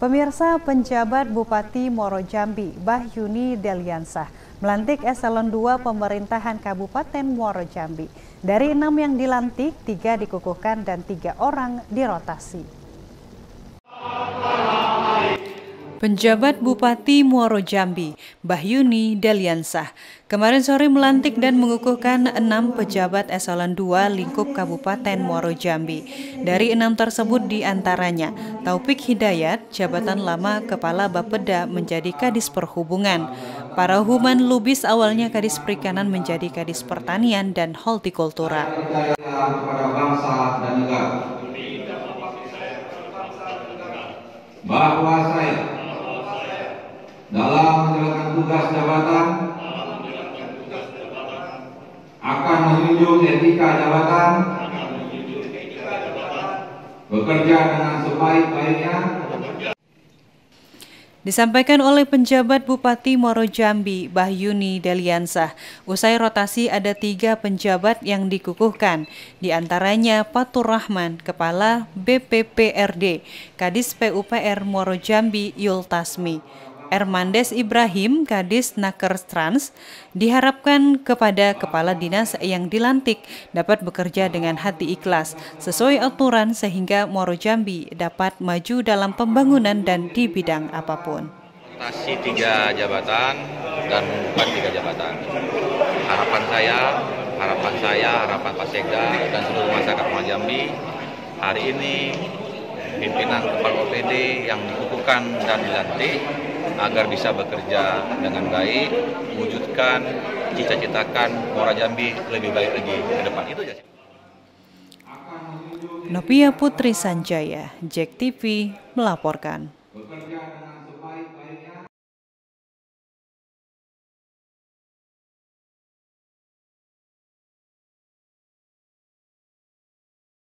Pemirsa, penjabat Bupati Muaro Jambi, Bahyuni Deliansah, melantik eselon 2 pemerintahan Kabupaten Muaro Jambi. Dari 6 yang dilantik, 3 dikukuhkan dan 3 orang dirotasi. Penjabat Bupati Muaro Jambi, Bahyuni Deliansah, kemarin sore melantik dan mengukuhkan 6 pejabat eselon 2 lingkup Kabupaten Muaro Jambi. Dari 6 tersebut diantaranya, Taufik Hidayat, jabatan lama Kepala Bapeda menjadi Kadis Perhubungan. Parahuman Lubis awalnya Kadis Perikanan menjadi Kadis Pertanian dan Hortikultura. Kepada bangsa dan negara, bahwa saya dalam menjalankan tugas jabatan akan menjunjung etika jabatan, bekerja dengan sebaik-baiknya. Disampaikan oleh penjabat Bupati Muaro Jambi, Bahyuni Deliansah, usai rotasi ada 3 penjabat yang dikukuhkan, diantaranya Fatur Rahman, Kepala BPPRD, Kadis PUPR Muaro Jambi Yul Tasmi, Ermandes Ibrahim, Kadis Naker Trans. Diharapkan kepada Kepala Dinas yang dilantik dapat bekerja dengan hati ikhlas, sesuai aturan sehingga Muaro Jambi dapat maju dalam pembangunan dan di bidang apapun. Rotasi 3 jabatan dan bukan 3 jabatan. Harapan saya, harapan Pak Sekda dan seluruh masyarakat Muaro Jambi, hari ini pimpinan Kepala OPD yang dikukuhkan dan dilantik agar bisa bekerja dengan baik, mewujudkan cita-citakan Muaro Jambi lebih baik lagi ke depan. Itu aja. Novia Putri Sanjaya, JEK TV melaporkan.